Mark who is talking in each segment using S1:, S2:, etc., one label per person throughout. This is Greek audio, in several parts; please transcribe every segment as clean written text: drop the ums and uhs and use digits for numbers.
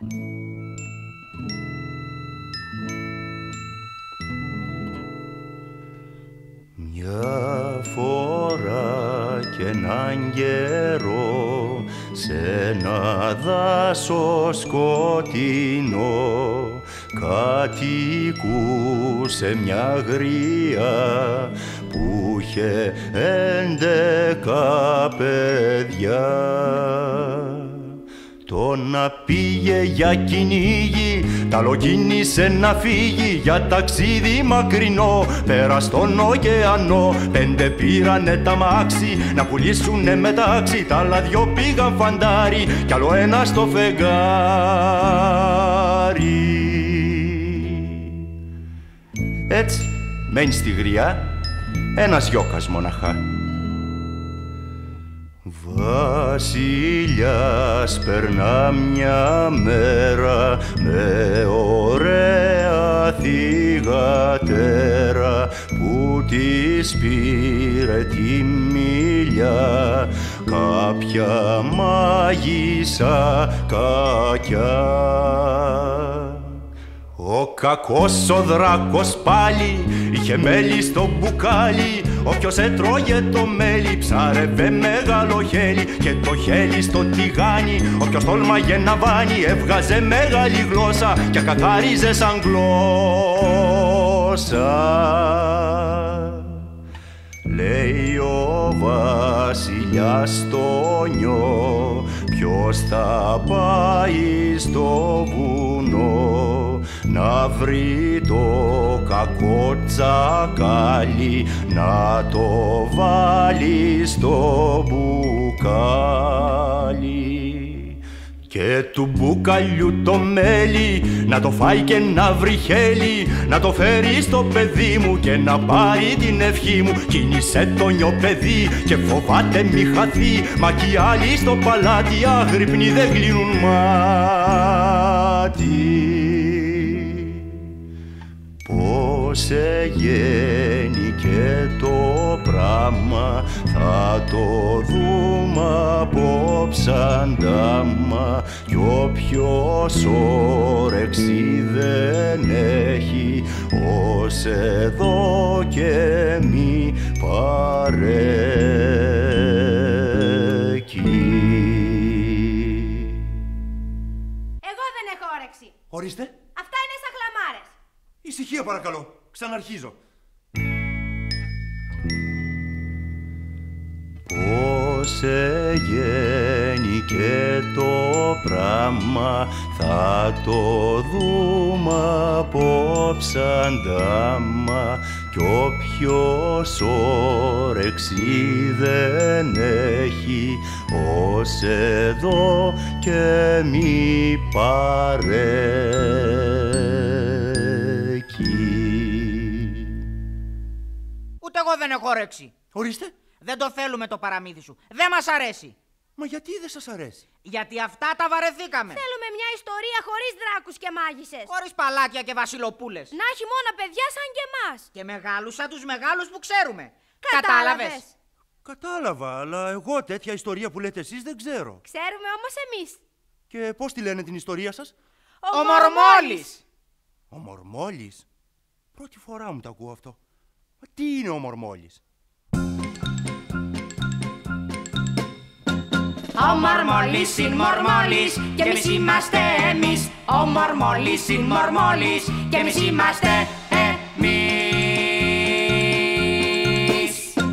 S1: Μια φορά και έναν καιρό σε ένα δάσος σκοτεινό κατοικούσε μια γριά που είχε 11 παιδιά. Το να πήγε για κυνήγι, τ' άλλο κίνησε να φύγει για ταξίδι μακρινό πέρα στον ωκεανό. 5 πήρανε τα μάξι να πουλήσουνε μετάξι, τ' άλλα 2 πήγαν φαντάρι κι άλλο ένα στο φεγγάρι. Έτσι μένει στη γριά ένας γιώκας μοναχά. Βασιλιάς περνά μια μέρα με ωραία θυγατέρα που της πήρε τη μιλιά κάποια μάγισσα κακιά. Ο κακός ο δράκος πάλι είχε μέλι στο μπουκάλι. Όποιος έτρωγε το μέλι ψάρευε μεγάλο χέλι και το χέλι στο τηγάνι. Όποιος τόλμαγε να βάνει έβγαζε μεγάλη γλώσσα και ακαθάριζε σαν γλώσσα. Λέει ο βασιλιάς στο νιό, ποιος θα πάει στο βουνό να βρει το κακό τσακάλι, να το βάλει στο μπουκάλι. Και του μπουκαλιού το μέλι να το φάει και να βρει χέλι, να το φέρει στο παιδί μου και να πάρει την ευχή μου. Κίνησε το νιό παιδί και φοβάται μη χαθεί, μα κι οι άλλοι στο παλάτι αγρυπνοί δεν κλείνουν μάτι. Πώς εγέννηκε το πράμα θα το δούμε απόψαντάμα, κι όποιος όρεξη δεν έχει ως εδώ και μη παρέκει.
S2: Εγώ δεν έχω όρεξη.
S3: Ορίστε.
S2: Αυτά είναι σαν χλαμάρες.
S3: Ησυχία παρακαλώ. Ξαναρχίζω.
S1: Πώς εγέννηκε το πράμα θα το δούμε απόψαντάμα, κι όποιος όρεξη δεν έχει ως εδώ και μη παρέκει.
S4: Ούτε εγώ δεν έχω όρεξη.
S3: Ορίστε.
S4: Δεν το θέλουμε το παραμύθι σου. Δεν μας αρέσει.
S3: Μα γιατί δεν σας αρέσει?
S4: Γιατί αυτά τα βαρεθήκαμε.
S2: Θέλουμε μια ιστορία χωρίς δράκους και μάγισσες.
S4: Χωρίς παλάτια και βασιλοπούλες.
S2: Να έχει μόνο παιδιά σαν και εμάς.
S4: Και μεγάλους σαν τους μεγάλους που ξέρουμε.
S2: Κατάλαβες?
S3: Κατάλαβα, αλλά εγώ τέτοια ιστορία που λέτε εσείς δεν ξέρω.
S2: Ξέρουμε όμως εμείς.
S3: Και πώς τη λένε την ιστορία σας?
S4: Ο Μορμόλης.
S3: Ο Μορμόλης? Πρώτη φορά μου το ακούω αυτό. Μα τι είναι ο Μορμόλης?
S5: Ο Μορμόλης είναι Μορμόλης και εμείς είμαστε εμείς. Ο Μορμόλης είναι Μορμόλης και εμείς είμαστε εμείς.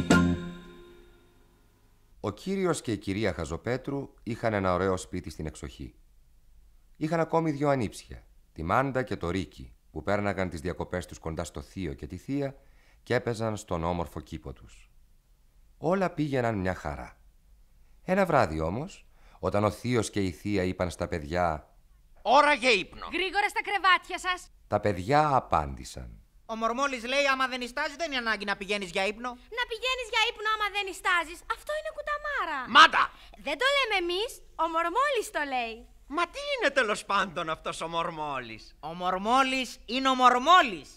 S6: Ο κύριος και η κυρία Χαζοπέτρου είχαν ένα ωραίο σπίτι στην εξοχή. Είχαν ακόμη 2 ανήψια, τη Μάντα και το Ρίκι, που πέρναγαν τις διακοπές τους κοντά στο θείο και τη θεία και έπαιζαν στον όμορφο κήπο τους. Όλα πήγαιναν μια χαρά. Ένα βράδυ όμως, όταν ο θείος και η θεία είπαν στα παιδιά
S4: «Ώρα για ύπνο».
S2: Γρήγορα στα κρεβάτια σας.
S6: Τα παιδιά απάντησαν.
S4: Ο Μορμόλης λέει άμα δεν νηστάζεις δεν είναι ανάγκη να πηγαίνεις για ύπνο.
S2: Να πηγαίνεις για ύπνο άμα δεν νηστάζεις. Αυτό είναι κουταμάρα.
S4: Μάτα!
S2: Δεν το λέμε εμείς. Ο Μορμόλης το λέει.
S7: Μα τι είναι τέλος πάντων αυτός ο Μορμόλης?
S4: Ο Μορμόλης είναι ο Μορμόλης.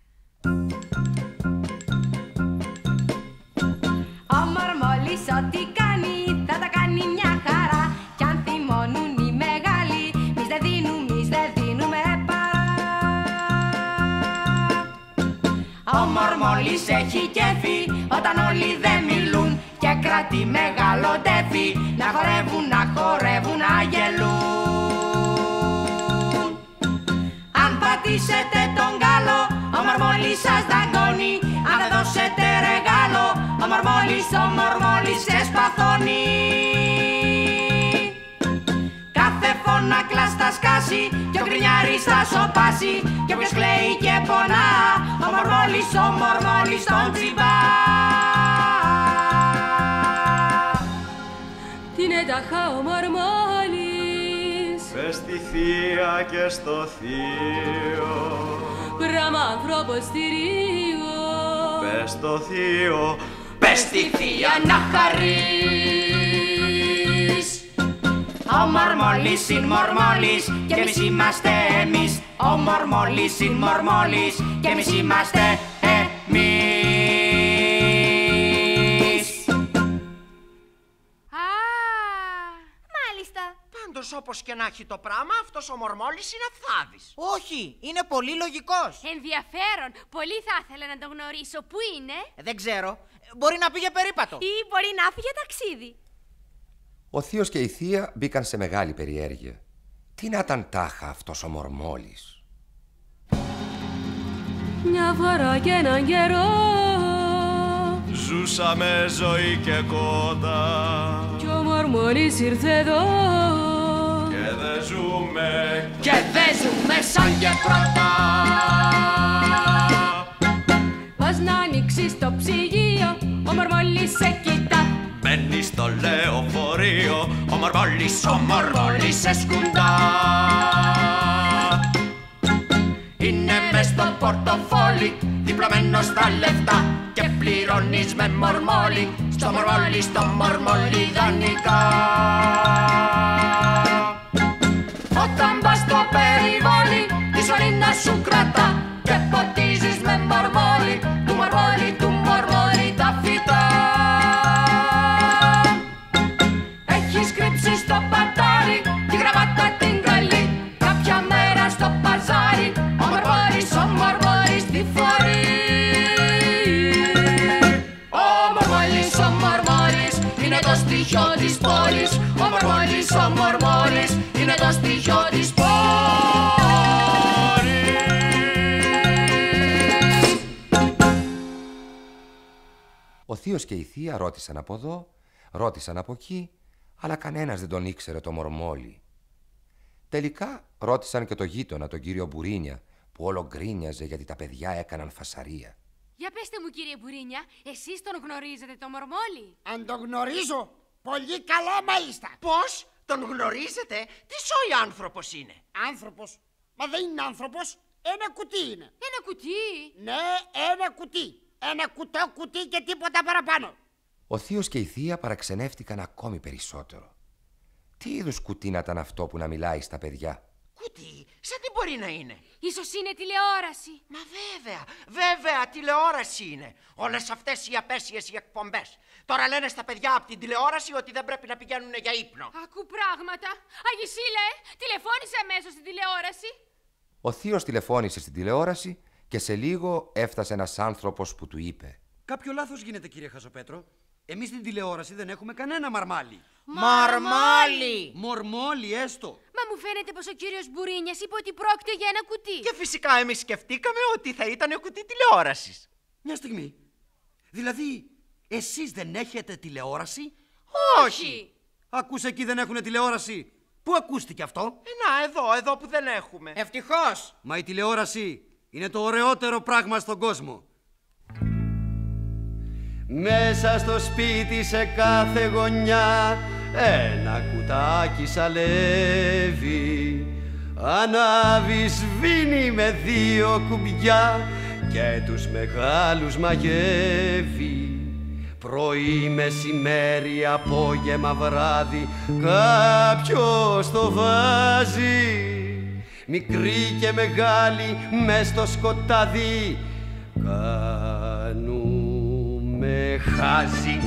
S5: Ο Μορμόλης ό,τι κάνει θα τα κάνει μια χαρά. Κι αν θυμώνουν οι μεγάλοι, εμείς δεν δίνουμε Μορμόλης έχει κέφι όταν όλοι δεν μιλούν και κρατεί μεγάλο ντέφι να χορεύουν, να γελούν. Αν πατήσετε τον γκάλο, ο Μορμόλης σας δαγκώνει. Αν δεν δώσετε ρεγάλο, ο Μορμόλης εσπαθώνει. Κάθε φωνάκλας θα σκάσει και ο γκρινιάρης θα σοπάσει και όποιος κλαίει και πονά, ο Μορμόλης τον τσιμπά.
S8: Τι είναι ταχά ο Μορμόλης,
S1: πες στη θεία και στο θείο,
S8: πράμα άνθρωπος θηρίο,
S1: πες στο θείο,
S5: πες στη θεία να χαρείς. Ο Μορμόλης είναι Μορμόλης και εμείς είμαστε εμείς. Ο Μορμόλης είναι Μορμόλης και εμείς είμαστε εμείς.
S2: Α, μάλιστα.
S7: Πάντως όπως και να έχει το πράγμα, αυτός ο Μορμόλης είναι αυθάδης.
S4: Όχι, είναι πολύ λογικός.
S2: Ενδιαφέρον. Πολύ θα ήθελα να τον γνωρίσω. Πού είναι?
S4: Δεν ξέρω. Μπορεί να πήγε περίπατο.
S2: Ή μπορεί να φύγει ταξίδι.
S6: Ο θείος και η θεία μπήκαν σε μεγάλη περιέργεια. Τι να ήταν τάχα αυτός ο Μορμόλης.
S8: Μια φορά και έναν καιρό
S1: ζούσαμε ζωή και κότα
S8: κι ο Μορμόλης ήρθε εδώ
S1: και δεν ζούμε
S5: σαν και πρώτα.
S8: Πας να ανοίξεις το ψυγείο, ο Μορμόλης σε κοιτά.
S1: Μπαίνει στο λεωφορείο, ο Μορμόλης
S5: σε σκουντά. Είναι μες στο πορτοφόλι, διπλωμένος στα λεφτά και πληρώνεις με Μορμόλη, στο Μορμόλη δανεικά. Όταν πας στο περιβόλι, τη σωλήνα σου κρατά και ποτίζεις με Μορμόλη, του Μορμόλη τα φυτά. Έχεις κρύψει στο πατάρι τη γραβάτα την καλή, κάποια μέρα στο παζάρι ο Μορμόλης τη φορεί. Ο Μορμόλης είναι το στοιχείο της πόλης. Ο Μορμόλης είναι το στοιχείο της πόλης.
S6: Ο θείος και η θεία ρώτησαν από εδώ, ρώτησαν από εκεί, αλλά κανένας δεν τον ήξερε το Μορμόλη. Τελικά ρώτησαν και το γείτονα, τον κύριο Μπουρίνια, που όλο γκρίνιαζε γιατί τα παιδιά έκαναν φασαρία.
S2: Για πέστε μου, κύριε Μπουρίνια, εσείς τον γνωρίζετε το Μορμόλη?
S9: Αν τον γνωρίζω, πολύ καλά μάλιστα.
S7: Πώς τον γνωρίζετε? Τι σόι άνθρωπος είναι?
S9: Άνθρωπος? Μα δεν είναι άνθρωπος, ένα κουτί είναι.
S2: Ένα κουτί?
S9: Ναι, ένα κουτί. Ένα κουτί και τίποτα παραπάνω.
S6: Ο θείος και η θεία παραξενεύτηκαν ακόμη περισσότερο. Τι είδους κουτί να ήταν αυτό που να μιλάει στα παιδιά?
S7: Κουτί, σαν τι μπορεί να είναι?
S2: Ίσως είναι τηλεόραση.
S7: Μα βέβαια τηλεόραση είναι. Όλες αυτές οι απέσιες οι εκπομπές. Τώρα λένε στα παιδιά από την τηλεόραση ότι δεν πρέπει να πηγαίνουν για ύπνο.
S2: Ακού πράγματα. Αγισίλε, τηλεφώνησε αμέσως στην τηλεόραση.
S6: Ο θείος τηλεφώνησε στην τηλεόραση και σε λίγο έφτασε ένας άνθρωπος που του είπε:
S10: Κάποιο λάθος γίνεται, κύριε Χαζοπέτρο. Εμείς στην τηλεόραση δεν έχουμε κανένα μαρμάλι. Μορμόλη έστω.
S2: Μα μου φαίνεται πως ο κύριος Μπουρίνιας είπε ότι πρόκειται για ένα κουτί.
S7: Και φυσικά εμείς σκεφτήκαμε ότι θα ήταν κουτί τηλεόρασης.
S10: Μια στιγμή. Δηλαδή, εσείς δεν έχετε τηλεόραση?
S7: Όχι.
S10: Ακούς, εκεί δεν έχουνε τηλεόραση. Πού ακούστηκε αυτό?
S7: Να, εδώ που δεν έχουμε.
S4: Ευτυχώς.
S10: Μα η τηλεόραση είναι το ωραιότερο πράγμα στον κόσμο. Μέσα στο σπίτι σε κάθε γωνιά ένα κουτάκι σαλεύει. Ανάβει, σβήνει με 2 κουμπιά και τους μεγάλους μαγεύει. Πρωί, μεσημέρι, απόγευμα, βράδυ κάποιος το βάζει. Μικρή και μεγάλη μες στο σκοτάδι κάνουμε χάζι.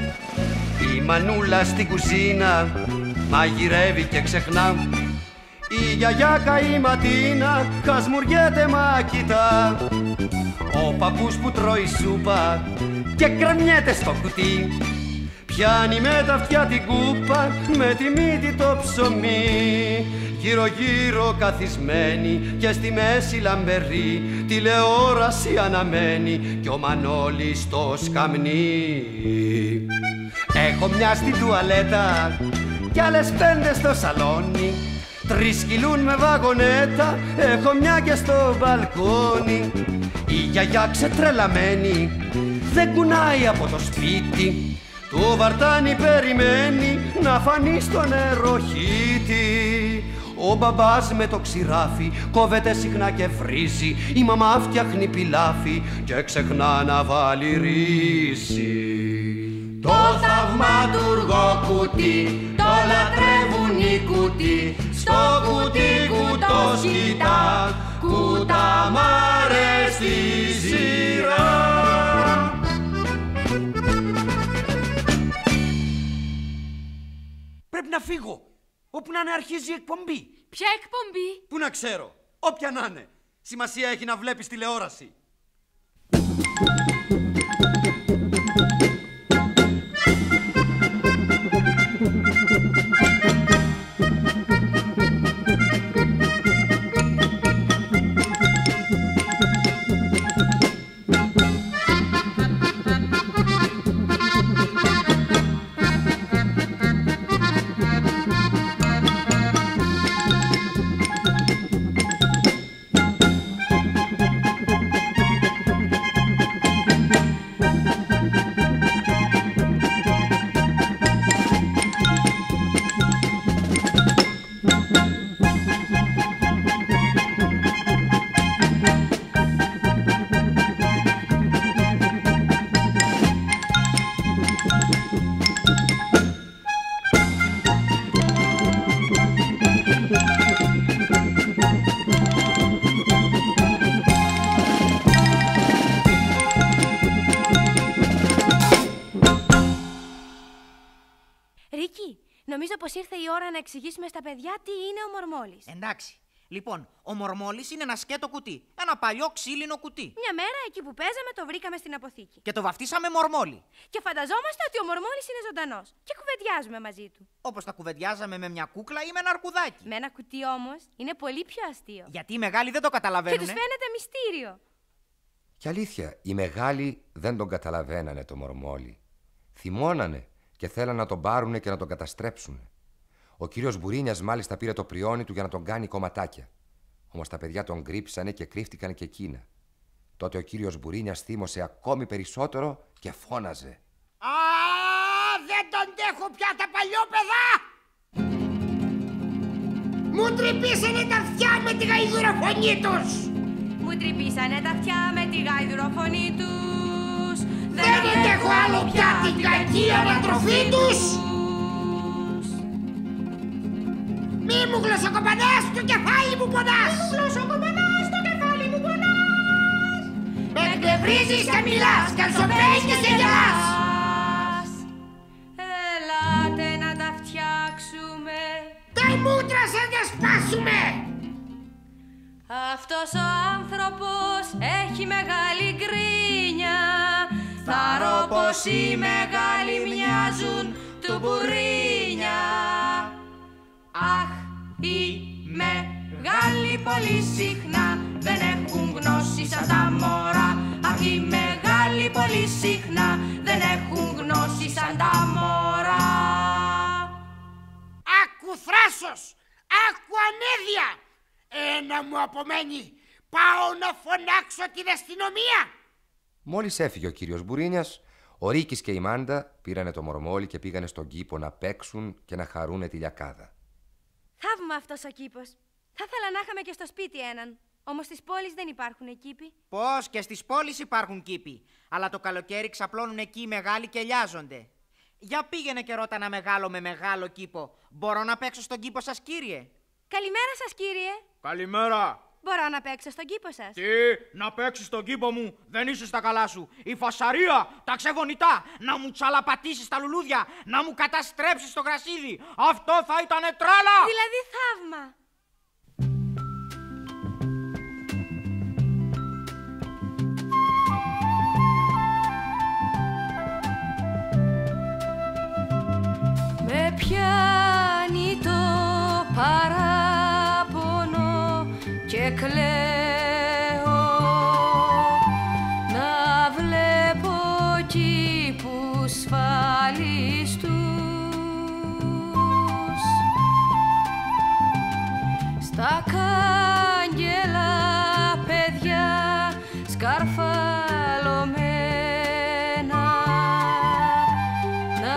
S10: Η μανούλα στην κουζίνα μαγειρεύει και ξεχνά.
S11: Η γιαγιά καηματίνα χασμουριέται μάκητα. Ο παππούς που τρώει σούπα και κρεμιέται στο κουτί. Πιάνει με τα αυτιά την κούπα, με τη μύτη το ψωμί. Γύρω γύρω καθισμένη και στη μέση λαμπερή, τηλεόραση αναμένει κι ο Μανώλης στο σκαμνί. Έχω μια στην τουαλέτα κι άλλες 5 στο σαλόνι. 3 κυλούν με βαγονέτα, έχω μια και στο μπαλκόνι. Η γιαγιά ξετρελαμένη δεν κουνάει από το σπίτι. Το βαρτάνι περιμένει να φανεί στο νεροχύτη. Ο μπαμπάς με το ξηράφι κόβεται συχνά και βρίζει. Η μαμά φτιάχνει πιλάφι και ξεχνά να βάλει ρύζι.
S5: Το θαυματουργό κουτί το λατρεύουν οι κουτί. Στο κουτί κουτός κοιτά, κουτά μ' αρέσει η σειρά.
S10: Πρέπει να φύγω. Όπου να είναι αρχίζει η εκπομπή.
S2: Ποια εκπομπή?
S10: Πού να ξέρω. Όποια να είναι. Σημασία έχει να βλέπεις τηλεόραση.
S12: Νομίζω πως ήρθε η ώρα να εξηγήσουμε στα παιδιά τι είναι ο Μορμόλης.
S4: Εντάξει. Λοιπόν, ο Μορμόλης είναι ένα σκέτο κουτί. Ένα παλιό ξύλινο κουτί.
S12: Μια μέρα εκεί που παίζαμε το βρήκαμε στην αποθήκη.
S4: Και το βαφτίσαμε Μορμόλη.
S12: Και φανταζόμαστε ότι ο Μορμόλης είναι ζωντανός. Και κουβεντιάζουμε μαζί του.
S4: Όπως τα κουβεντιάζαμε με μια κούκλα ή με ένα αρκουδάκι.
S12: Με ένα κουτί όμως είναι πολύ πιο αστείο.
S4: Γιατί οι μεγάλοι δεν το καταλαβαίνουν.
S12: Και τους φαίνεται μυστήριο.
S6: Και αλήθεια, οι μεγάλοι δεν τον καταλαβαίνανε το Μορμόλη. Θυμώνανε και θέλαν να τον πάρουνε και να τον καταστρέψουνε. Ο κύριος Μπουρίνιας μάλιστα πήρε το πριόνι του για να τον κάνει κομματάκια. Όμως τα παιδιά τον κρύψανε και κρύφτηκαν και εκείνα. Τότε ο κύριος Μπουρίνιας θύμωσε ακόμη περισσότερο και φώναζε.
S9: Α, δεν τον τέχω πια τα παλιόπαιδα! Μου τρυπήσανε τα αυτιά με τη γαϊδουροφωνή τους!
S8: Μου τρυπήσανε τα αυτιά με τη γαϊδουροφωνή τους.
S9: Δεν αντέχω άλλο πια την κακή ανατροφή τους! Μη μου γλωσσοκοπανάς, το κεφάλι μου πονάς! Μη μου γλωσσοκοπανάς, το κεφάλι μου πονάς! Με εκνευρίζεις και μιλάς, και αλσοπέεις και σε γελάς!
S8: Ελάτε να τα φτιάξουμε.
S9: Τα μούτρα σας να σπάσουμε!
S8: Αυτός ο άνθρωπος έχει μεγάλη γκρίνια. Θα ρω πως οι μεγάλοι μοιάζουν του Μπουρίνια. Αχ, οι μεγάλοι πολύ συχνά δεν έχουν γνώση σαν τα μωρά. Αχ, οι μεγάλοι πολύ συχνά δεν έχουν γνώση σαν τα μωρά.
S9: Άκου θράσος, άκου ανέδεια! Ένα μου απομένει, πάω να φωνάξω την αστυνομία!
S6: Μόλις έφυγε ο κύριος Μπουρίνιας, ο Ρίκης και η Μάντα πήρανε το Μορμόλι και πήγανε στον κήπο να παίξουν και να χαρούνε τη λιακάδα.
S12: Θαύμα αυτός ο κήπος. Θα ήθελα να είχαμε και στο σπίτι έναν. Όμως στις πόλεις δεν υπάρχουν κήποι.
S4: Πώς, και στις πόλεις υπάρχουν κήποι. Αλλά το καλοκαίρι ξαπλώνουν εκεί οι μεγάλοι και λιάζονται. Για πήγαινε και ρώτα ένα μεγάλο με μεγάλο κήπο. Μπορώ να παίξω στον κήπο σας, κύριε?
S12: Καλημέρα σας, κύριε.
S13: Καλημέρα.
S12: Μπορώ να παίξω στον κήπο σας?
S13: Τι, να παίξεις στον κήπο μου? Δεν είσαι στα καλά σου. Η φασαρία, τα ξεβονητά, να μου τσαλαπατήσεις τα λουλούδια, να μου καταστρέψεις το γρασίδι. Αυτό θα ήτανε τρέλα.
S12: Δηλαδή θαύμα.
S8: πιάνει το παράπονο και κλαίω να βλέπω κήπους σφάλιστους στα κάγκελα παιδιά σκαρφαλωμένα να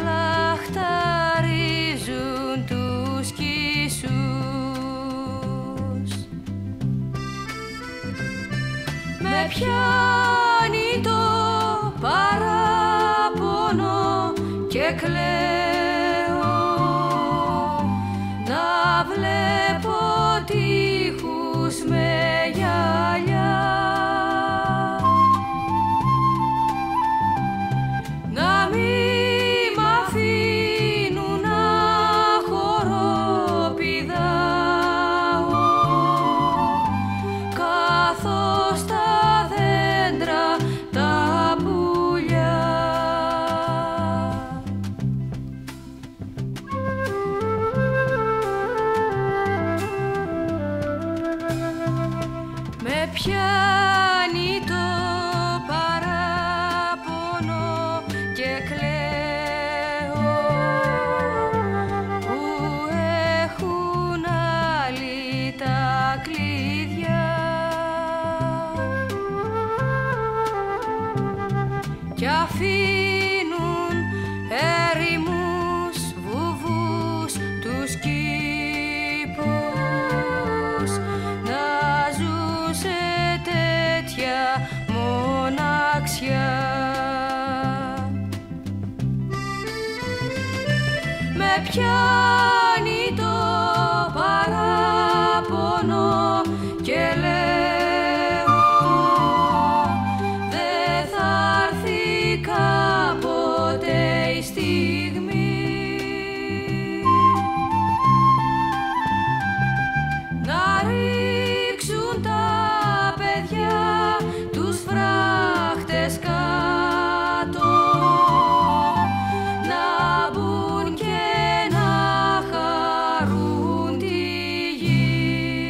S8: λαχταρίζουν τους κησούς. Με πιάνει το παράπονο και κλαίω να βλέπω τείχους με γυαλιά να μη μ' αφήνουν να χοροπηδάω καθώς τα δέντρα τα πουλιά. Με πιάνει το παράπονο και κλαίω που έχουν άλλοι τα κλειδιά κι αφήνουν έρημους βουβούς τους κήπους να ζουν σε τέτοια μοναξιά. Με πιάνει το παράπονο και λέω δε θα έρθει κάποτε η στιγμή να ρίξουν τα παιδιά τους φράχτες κάτω να μπουν και να χαρούν τη γη.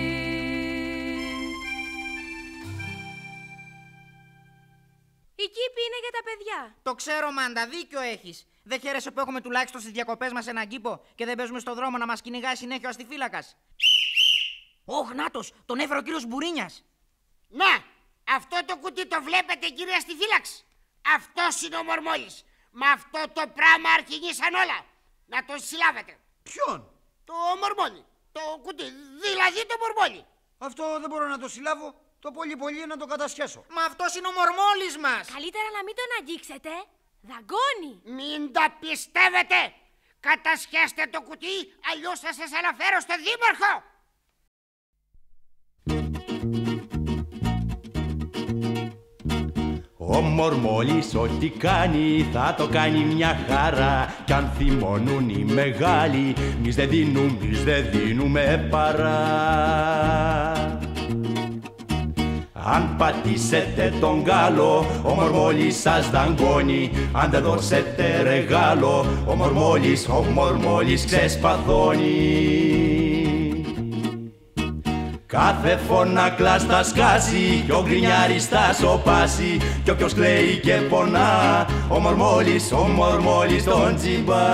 S12: Η κήπη είναι για τα παιδιά.
S4: Το ξέρω, Μάντα, δίκιο έχεις. Δεν χαίρεσαι που έχουμε τουλάχιστον στις διακοπές μας έναν κήπο και δεν παίζουμε στον δρόμο να μας κυνηγάει συνέχεια ο αστιφύλακας. Ωχ, νάτος, τον έφερε ο κύριος Μπουρίνιας.
S9: Να, αυτό το κουτί το βλέπετε, κύριε αστιφύλαξ. Αυτός είναι ο Μορμόλης. Με αυτό το πράγμα αρχηγήσαν όλα. Να τον συλλάβετε.
S10: Ποιον?
S9: Το Μορμόλη. Το κουτί, δηλαδή το Μορμόλη.
S10: Αυτό δεν μπορώ να το συλλάβω. Το πολύ να το κατασχέσω.
S4: Μα αυτός είναι ο Μορμόλης μας.
S12: Καλύτερα να μην τον αγγίξετε. Δαγκώνει.
S9: Μην τα πιστεύετε. Κατασχέστε το κουτί, αλλιώς θα σας αναφέρω στον δήμαρχο.
S1: Ο Μορμόλης ό,τι κάνει θα το κάνει μια χαρά κι αν θυμώνουν οι μεγάλοι μης δεν δίνουμε παρά. Αν πατήσετε τον Γάλλο, ο Μορμόλης σας δαγκώνει. Αν δεν δώσετε ρεγάλο, ο Μορμόλης ξεσπαθώνει. Κάθε φωνάκλας θα σκάσει κι ο γκρινιάρης θα σοπάσει κι όποιος κλαίει και πονά, ο Μορμόλης τον τσιμπά.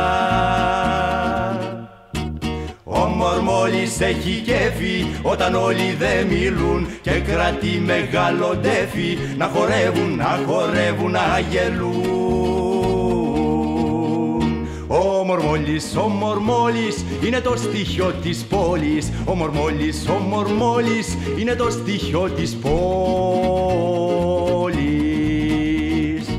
S1: Ο Μορμόλης έχει κέφι όταν όλοι δεν μιλούν και κρατεί μεγάλο ντέφι να χορεύουν, να γελούν. Ο Μορμόλης είναι το στοιχείο της πόλης. Ο Μορμόλης είναι το στοιχείο της πόλης.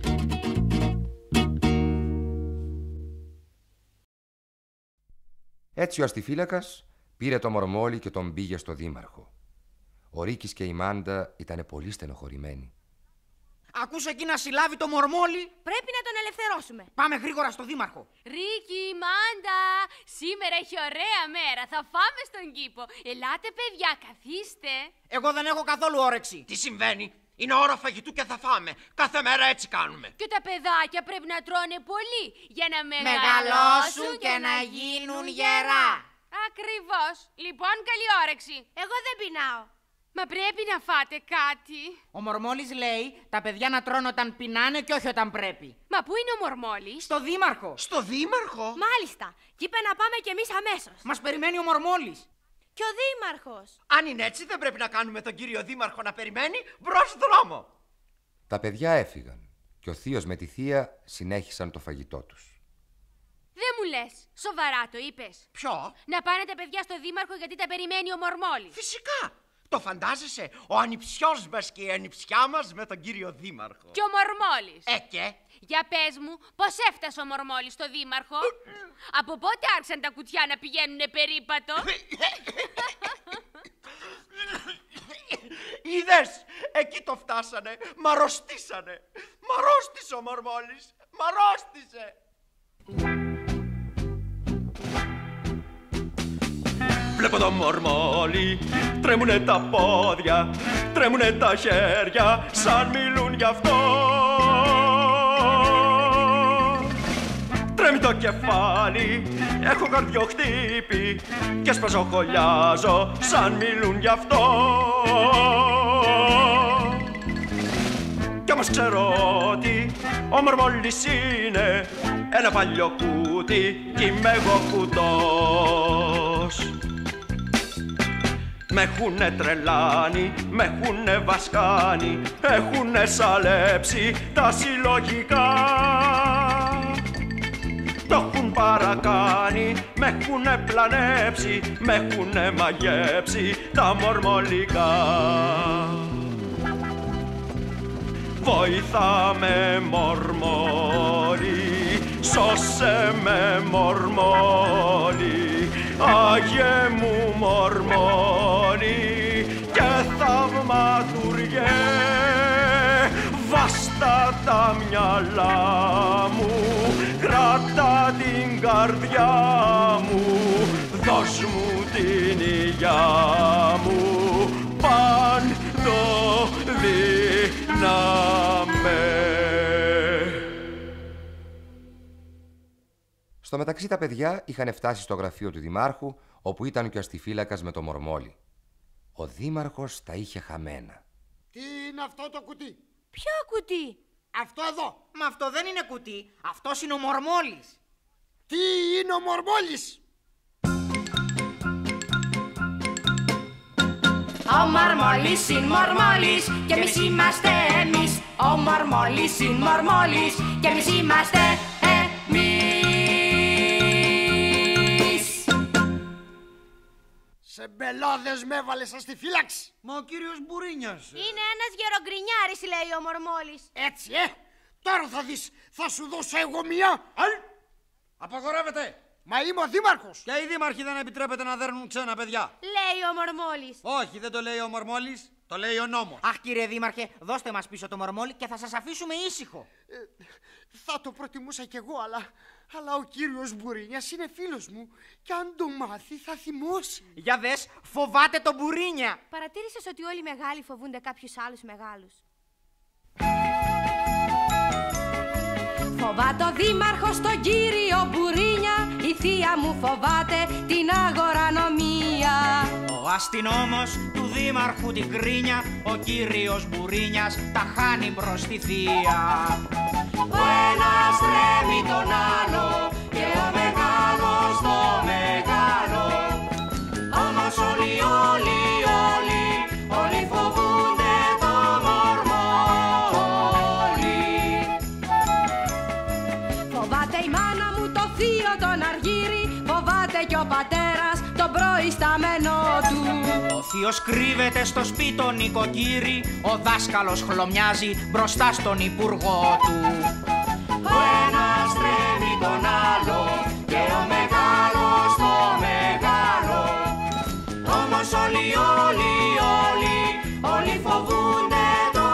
S6: Έτσι ο αστιφύλακας πήρε το Μορμόλη και τον πήγε στο δήμαρχο. Ο Ρίκης και η Μάντα ήταν πολύ στενοχωρημένοι.
S4: Ακούς εκεί να συλλάβει το Μορμόλη.
S12: Πρέπει να τον ελευθερώσουμε.
S4: Πάμε γρήγορα στο δήμαρχο.
S2: Ρίκη, Μάντα, σήμερα έχει ωραία μέρα. Θα φάμε στον κήπο. Ελάτε, παιδιά, καθίστε.
S4: Εγώ δεν έχω καθόλου όρεξη.
S7: Τι συμβαίνει? Είναι ώρα φαγητού και θα φάμε. Κάθε μέρα έτσι κάνουμε.
S2: Και τα παιδάκια πρέπει να τρώνε πολύ για να
S4: μεγαλώσουν και να γίνουν γερά.
S2: Ακριβώς. Λοιπόν, καλή όρεξη.
S12: Εγώ δεν πεινάω.
S2: Μα πρέπει να φάτε κάτι.
S4: Ο Μορμόλης λέει τα παιδιά να τρώνε όταν πεινάνε και όχι όταν πρέπει.
S2: Μα πού είναι ο Μορμόλης?
S4: Στο δήμαρχο.
S7: Στο δήμαρχο?
S12: Μάλιστα. Και είπε να πάμε κι εμείς αμέσως.
S4: Μας περιμένει ο Μορμόλης.
S12: Και ο δήμαρχος.
S7: Αν είναι έτσι, δεν πρέπει να κάνουμε τον κύριο δήμαρχο να περιμένει μπρος δρόμο.
S6: Τα παιδιά έφυγαν και ο θείος με τη θεία συνέχισαν το φαγητό τους.
S2: Δεν μου λες. Σοβαρά το είπες?
S7: Ποιο?
S2: Να πάνε τα παιδιά στο δήμαρχο γιατί τα περιμένει ο Μορμόλης.
S7: Φυσικά. Το φαντάζεσαι, ο ανιψιός μας και η ανιψιά μας με τον κύριο δήμαρχο.
S2: Και ο Μορμόλης.
S7: Και?
S2: Για πες μου, πώς έφτασε ο Μορμόλης στο δήμαρχο? Από πότε άρχισαν τα κουτιά να πηγαίνουνε περίπατο?
S7: Είδες, εκεί το φτάσανε, μ' αρρωστήσανε. Μ' αρρώστησε ο Μορμόλης, μ' αρρώστησε.
S1: Βλέπω το Μορμόλη, τρέμουνε τα πόδια, τρέμουνε τα χέρια, σαν μιλούν γι' αυτό. Τρέμει το κεφάλι, έχω καρδιοχτύπη και σπαζοχολιάζω, σαν μιλούν γι' αυτό. Κι όμως ξέρω ότι ο Μορμόλης είναι ένα παλιό κούτι κι είμαι εγώ κουτός. Μ' έχουνε τρελάνει, μ' έχουνε βασκάνει, έχουνε σαλέψει τα συλλογικά. Το έχουν παρακάνει, μ' έχουνε πλανέψει, μ' έχουνε μαγέψει τα μορμολικά. Βοήθα με Μορμόλη, σώσε με Μορμόλη, Άγιε μου Μορμόλη και θαυματουργέ, βάστα τα μυαλά μου, κράτα την καρδιά μου, δώσ' μου την υγειά μου, παντοδύναμε.
S6: Στο μεταξύ τα παιδιά είχαν φτάσει στο γραφείο του δημάρχου, όπου ήταν και ο αστιφύλακας με το Μορμόλη. Ο δήμαρχος τα είχε χαμένα.
S9: Τι είναι αυτό το κουτί?
S12: Ποιο κουτί?
S9: Αυτό εδώ.
S4: Μα αυτό δεν είναι κουτί, αυτός είναι ο Μορμόλης.
S9: Τι είναι ο Μορμόλης?
S8: Ο Μορμόλης είναι Μορμόλης και εμείς είμαστε εμείς. Ο Μορμόλης είναι Μορμόλης και εμείς είμαστε εμείς.
S9: Σε μπελώδες με έβαλες στη φύλαξη.
S10: Μα ο κύριος Μπουρίνιας.
S12: Είναι ένας γερογκρινιάρης, λέει ο Μορμόλης.
S9: Έτσι, τώρα θα δεις, θα σου δώσω εγώ μία.
S10: Απαγορεύεται.
S9: Μα είμαι ο δήμαρχος.
S10: Και οι δήμαρχοι δεν επιτρέπεται να δέρνουν ξένα παιδιά.
S12: Λέει ο Μορμόλης.
S10: Όχι, δεν το λέει ο Μορμόλης, το λέει ο νόμος.
S4: Αχ, κύριε δήμαρχε, δώστε μας πίσω το Μορμόλη και θα σας αφήσουμε ήσυχο.
S9: Θα το προτιμούσα κι εγώ, αλλά ο κύριος Μπουρίνιας είναι φίλος μου και αν το μάθει θα θυμώσει.
S4: Για δες, φοβάται τον Μπουρίνια.
S12: Παρατήρησες ότι όλοι οι μεγάλοι φοβούνται κάποιους άλλους μεγάλους?
S8: Φοβάται ο δήμαρχος τον κύριο Μπουρίνια, η θεία μου φοβάται την αγορανομία.
S4: Ο αστυνόμος του δήμαρχου την κρίνια, ο κύριος Μπουρίνιας τα χάνει μπρος στη θεία.
S8: Ο ένας τρέμει τον άλλο και ο μεγάλος το μεγάλο. Όμως όλοι φοβούνται το Μορμόλη. Φοβάται η μάνα μου το θείο τον Αργύρι, φοβάται κι ο πατέρας τον προϊσταμένο του.
S4: Ο θείος κρύβεται στο σπίτι τον νοικοκύρη, ο δάσκαλος χλωμιάζει μπροστά στον υπουργό του.
S8: Ο ένας τρέμει τον άλλο και ο μεγάλος το μεγάλο. Όμως όλοι φοβούνται το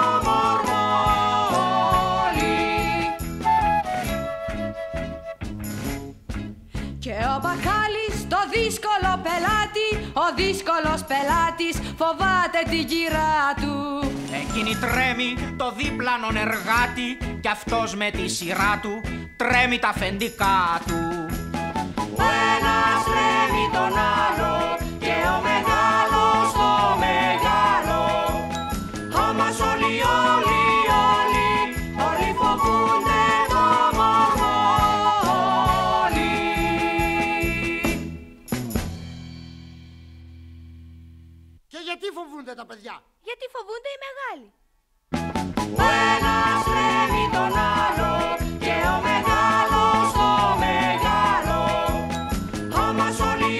S8: Μορμόλη. Και ο μπακάλης στο δύσκολο πελάτη. Ο δύσκολος πελάτης φοβάται την κυρά του.
S4: Εκείνη τρέμει το δίπλανον εργάτη κι αυτός με τη σειρά του τρέμει τα αφεντικά του.
S5: Ο ένας τρέμει τον άλλο και ο μεγάλος το μεγάλο. Όμως όλοι φοβούνται το μορμόλι.
S9: Και γιατί φοβούνται τα παιδιά?
S12: Γιατί φοβούνται οι μεγάλοι.
S5: Ο ένας τρέμει τον άλλο και ο μεγάλος το μεγάλο. Όμως όλοι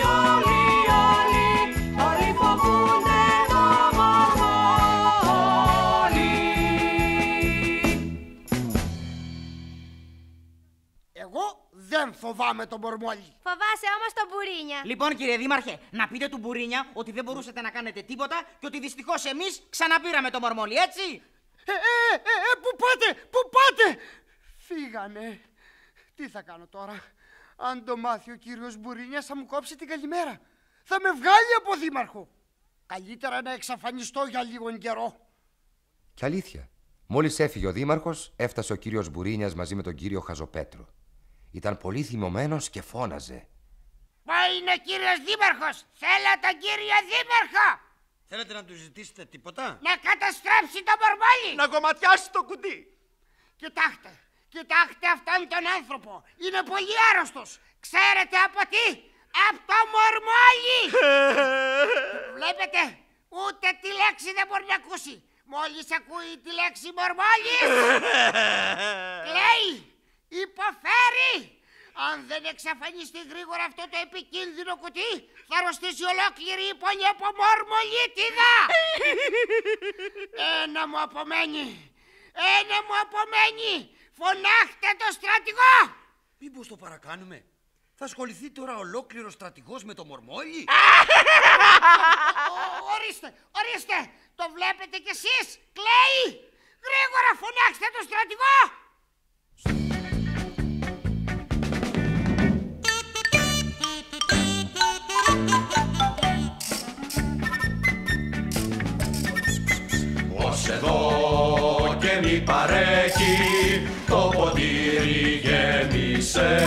S5: φοβούνται το μορμόλι.
S9: Εγώ δεν φοβάμαι τον μορμόλι.
S12: Φοβάσαι όμως τον Μπουρίνια.
S4: Λοιπόν, κύριε Δήμαρχε, να πείτε του Μπουρίνια ότι δεν μπορούσατε να κάνετε τίποτα και ότι δυστυχώς εμείς ξαναπήραμε το μορμόλι, έτσι.
S9: Πού πάτε? Φύγανε. Τι θα κάνω τώρα? Αν το μάθει ο κύριος Μπουρίνιας θα μου κόψει την καλημέρα. Θα με βγάλει από δήμαρχο. Καλύτερα να εξαφανιστώ για λίγον καιρό.
S6: Κι αλήθεια, μόλις έφυγε ο δήμαρχος, έφτασε ο κύριος Μπουρίνιας μαζί με τον κύριο Χαζοπέτρο. Ήταν πολύ θυμωμένος και φώναζε.
S9: Μα είναι κύριος δήμαρχος. Θέλω τον κύριο δήμαρχο.
S10: Θέλετε να του ζητήσετε τίποτα?
S9: Να καταστρέψει το μορμόλι.
S7: Να κομματιάσει το κουτί.
S9: Κοιτάξτε αυτόν τον άνθρωπο. Είναι πολύ άρρωστος. Ξέρετε από τι? Από το μορμόλι. Βλέπετε, ούτε τη λέξη δεν μπορεί να ακούσει. Μόλις ακούει τη λέξη μορμόλις, κλαίει, υποφέρει. Αν δεν εξαφανιστεί γρήγορα αυτό το επικίνδυνο κουτί, θα αρρωστήσει ολόκληρη η πόλη από μορμολίτιδα. Ένα μου απομένει. Φωνάχτε το στρατηγό.
S10: Μήπως το παρακάνουμε? Θα ασχοληθεί τώρα ολόκληρος στρατηγός με το μορμόλι?
S9: Ορίστε, το βλέπετε κι εσείς, κλαίει. Γρήγορα φωνάξτε το στρατηγό.
S1: Ως εδώ και μη παρέχει, το ποτήρι γέμισε.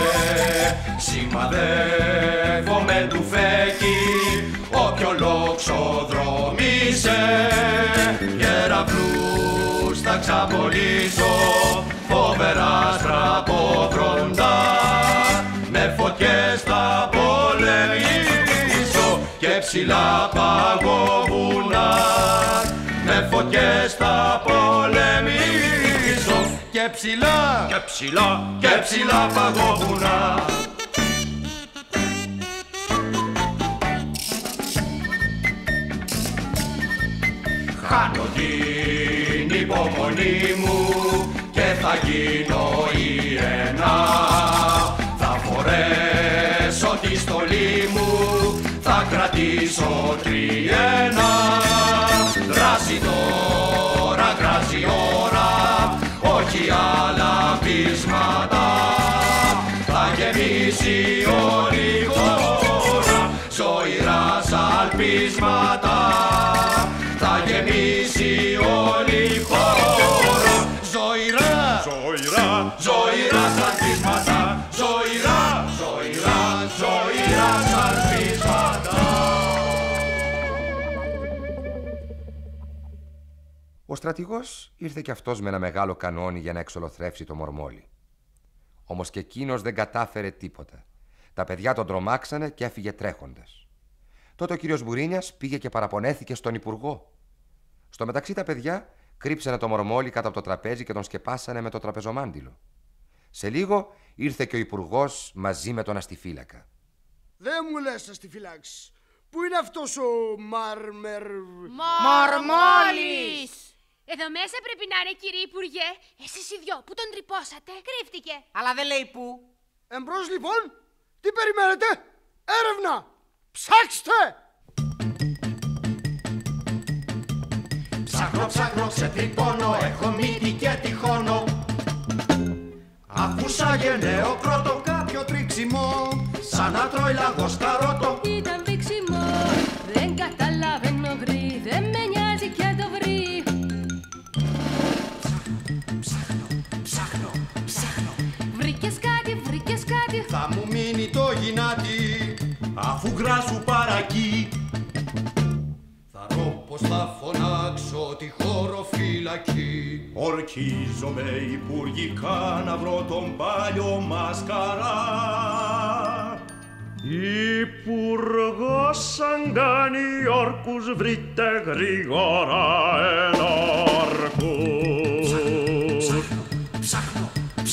S1: Σημαδεύομαι του φέκι, όποιο λόξο δρόμησε. Γεραυνούς θα ξαπολύσω, φοβερά στραπόβροντα. Με φωτιές θα πολεμήσω και ψηλά παγοβουνά. Με φωτιές θα πολεμήσω και ψηλά παγόβουνα. Χάνω την υπομονή μου και θα γίνω ιενά. Θα φορέσω τη στολή μου, θα κρατήσω τριένα. Δράση τώρα, κράζει ώρα, όχι άλλα πείσματα. Θα γεμίσει όλη η χώρα, ζωηρά σαλπίσματα. Θα γεμίσει όλη η χώρα, ζωηρά σαλπίσματα. Ζωηρά σαλπίσματα.
S6: Ο στρατηγός ήρθε κι αυτός με ένα μεγάλο κανόνι για να εξολοθρεύσει το μορμόλι. Όμως και εκείνος δεν κατάφερε τίποτα. Τα παιδιά τον τρομάξανε και έφυγε τρέχοντας. Τότε ο κύριος Μπουρίνιας πήγε και παραπονέθηκε στον υπουργό. Στο μεταξύ τα παιδιά κρύψανε το μορμόλι κάτω από το τραπέζι και τον σκεπάσανε με το τραπεζομάντιλο. Σε λίγο ήρθε και ο υπουργός μαζί με τον αστιφύλακα.
S9: Δεν μου λες αστιφύλαξ. Πού είναι αυτός ο
S2: Μορμόλης! Εδώ μέσα πρέπει να είναι, κύριε Υπουργέ. Εσείς οι δυο που τον τρυπώσατε.
S12: Κρύφτηκε.
S4: Αλλά δεν λέει πού.
S9: Εμπρός λοιπόν, τι περιμένετε? Έρευνα! Ψάξτε!
S1: Ψάχνω, ξετρυπώνω, έχω μύτη και τυχώνω. Άκουσα γενναίο πρώτο κάποιο τρίξιμο. Σ'
S11: σαν να τρώει λαγός καρότο.
S8: Ήταν βήξιμο, δεν καταλαβαίνω γρή, δεν με νοιάζει και το βρει.
S11: Ψάχνω.
S8: Βρήκες κάτι,
S11: θα μου μείνει το γυνάτι,
S1: αφού γράσου παρακεί.
S11: θα ρω πως θα φωνάξω τη χωροφυλακή.
S1: Ορκίζομαι υπουργικά να βρω τον πάλιο Μασκαρά. Υπουργός αν κάνει όρκους, βρείτε γρήγορα ενόρκους.
S11: Ψάχνω.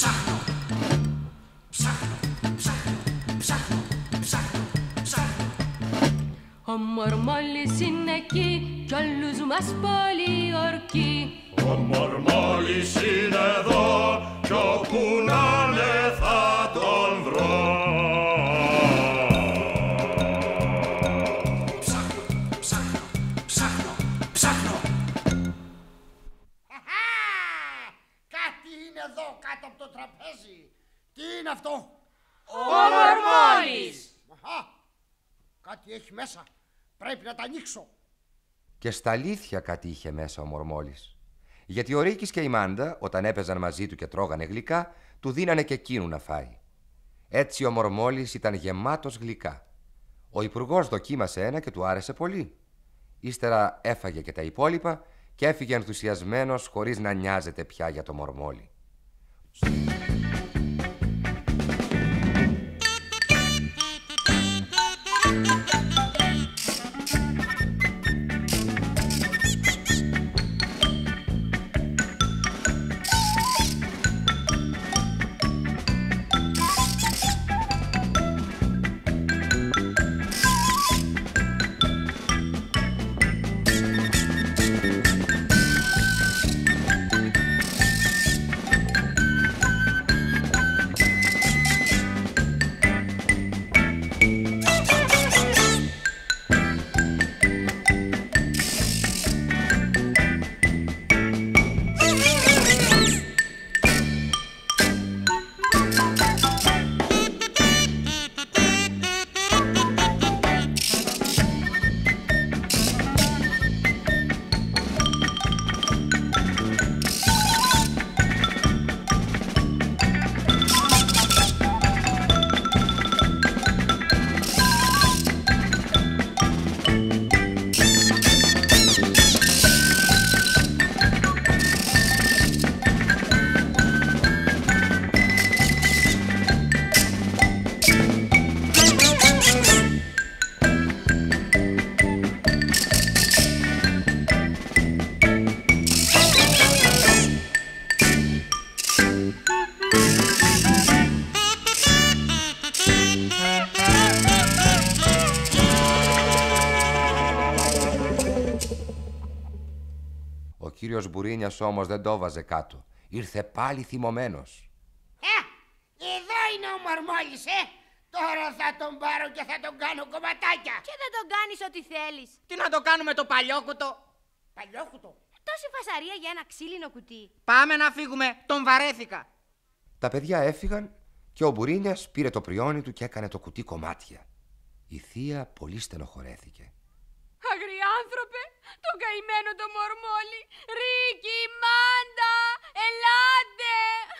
S8: Ο Μορμόλης είναι εκεί κι όλους μας πολιορκεί.
S1: Ο Μορμόλης είναι εδώ κι όπου να είναι θα τον βρω.
S11: Ψάχνω.
S9: Κάτι είναι εδώ κάτω από το τραπέζι. Τι είναι αυτό?
S4: Ο Μορμόλης!
S9: Κάτι έχει μέσα. Πρέπει να τα ανοίξω.
S6: Και στα αλήθεια κάτι είχε μέσα ο Μορμόλης. Γιατί ο Ρίκης και η Μάντα, όταν έπαιζαν μαζί του και τρώγανε γλυκά, του δίνανε και εκείνου να φάει. Έτσι ο Μορμόλης ήταν γεμάτος γλυκά. Ο υπουργός δοκίμασε ένα και του άρεσε πολύ. Ύστερα έφαγε και τα υπόλοιπα και έφυγε ενθουσιασμένος χωρίς να νοιάζεται πια για το Μορμόλη. Ο κύριος Μπουρίνιας όμως δεν το βάζε κάτω. Ήρθε πάλι θυμωμένος.
S9: Εδώ είναι ο Μορμόλης, Τώρα θα τον πάρω και θα τον κάνω κομματάκια.
S12: Και δεν τον κάνεις ό,τι θέλεις.
S4: Τι να το κάνουμε το παλιόκουτο?
S9: Παλιόκουτο?
S12: Τόση φασαρία για ένα ξύλινο κουτί.
S4: Πάμε να φύγουμε, τον βαρέθηκα.
S6: Τα παιδιά έφυγαν και ο Μπουρίνιας πήρε το πριόνι του και έκανε το κουτί κομμάτια. Η θεία πολύ στενοχωρέθηκε.
S2: Αγριάνθρωπε, τον καημένο το Μορμόλη. Ρίκη, Μάντα, ελάτε.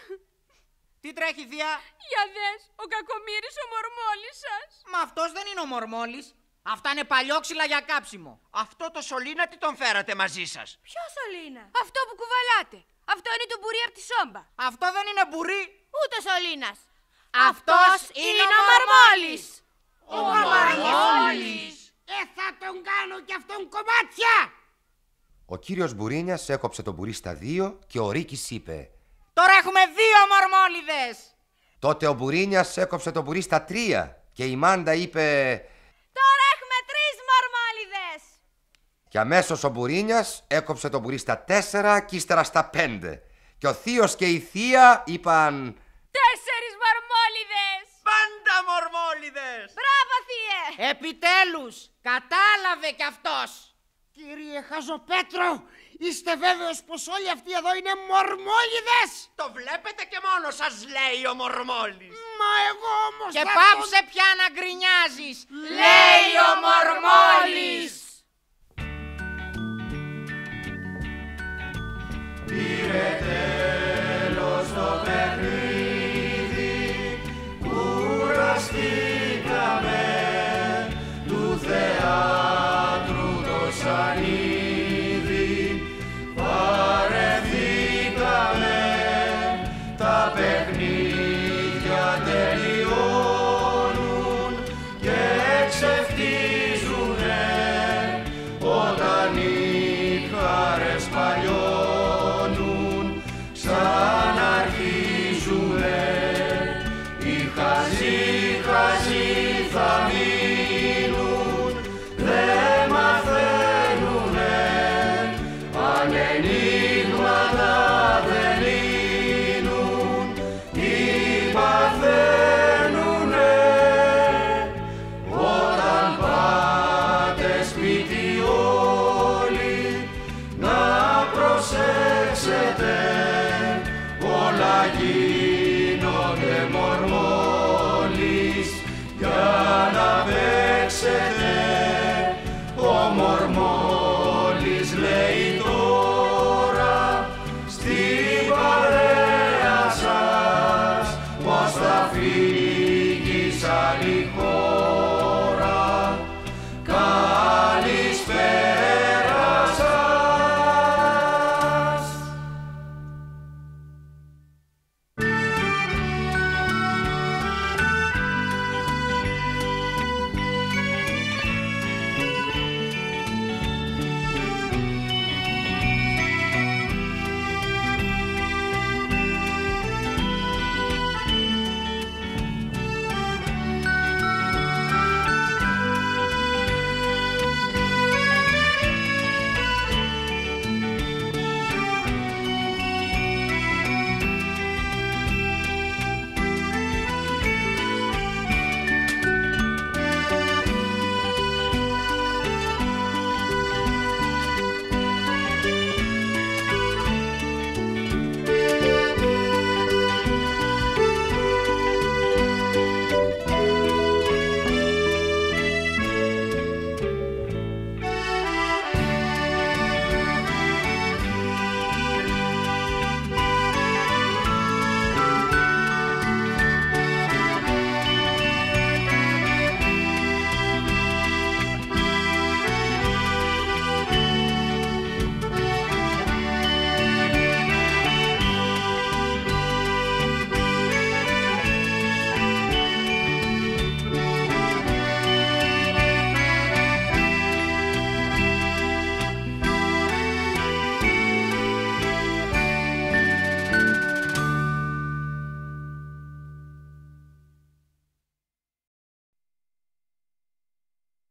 S4: Τι τρέχει, θεία?
S2: Για δες, ο κακομοίρης ο Μορμόλης σας.
S4: Μα αυτός δεν είναι ο Μορμόλης. Αυτά είναι παλιόξυλα για κάψιμο.
S7: Αυτό το σωλήνα τι τον φέρατε μαζί σας?
S12: Ποιο σωλήνα?
S2: Αυτό που κουβαλάτε. Αυτό είναι το μπουρί από τη Σόμπα.
S4: Αυτό δεν είναι μπουρί.
S12: Ούτε σωλήνας.
S4: Αυτός είναι ο Μορμόλης.
S9: Ο Μορμόλης! Θα τον κάνω κι αυτόν κομμάτια!
S6: Ο κύριος Μπουρίνιας έκοψε το μπουρί στα 2 και ο Ρίκης είπε:
S4: Τώρα έχουμε 2 Μορμόλιδες.
S6: Τότε ο Μπουρίνιας έκοψε το μπουρί στα 3 και η Μάντα είπε:
S12: Τώρα έχουμε 3 Μορμόλιδες.
S6: Και αμέσως ο Μπουρίνιας έκοψε το μπουρί στα 4 και ύστερα στα 5. Και ο θείος και η θεία είπαν:
S2: 4 Μορμόλιδες.
S7: Πάντα Μορμόλιδες.
S12: Μπράβο, θεία.
S4: Επιτέλους, κατάλαβε κι αυτός.
S9: Κύριε Χαζοπέτρο, Είστε βέβαιος πως όλοι αυτοί εδώ είναι μορμόλιδες?
S7: Το βλέπετε και μόνο σας λέει ο Μορμόλης.
S9: Μα εγώ όμως
S4: Και
S9: θα
S4: πάψε πια να γκρινιάζεις.
S2: Λέει ο Μορμόλης.
S1: Πήρε τέλος το παιχνίδι, κουραστήκαμε του θεάτρου το σανίδι, βαρεθήκαμε, τα παιχνίδια τελειώνουν και ξεφτίζουνε όταν οι χαρές παλιώνουν, ξαναρχίζουνε. Οι χαζοί θα μείνουν, δεν μαθαίνουνε, αν ενίγματα δεν λύνουν, τι παθαίνουνε. Όταν πάτε σπίτι όλοι, να προσέξετε, όλα γίνονται Μορμόλης για να παίξετε. Ο Μορμόλης λέει τώρα στην παρέα σας πως θα φύγει σαν η χώρα.